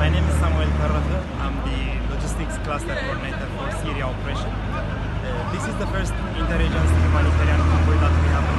My name is Samuel Karratı. I'm the logistics cluster coordinator for Syria operation. This is the first interagency humanitarian convoy that we have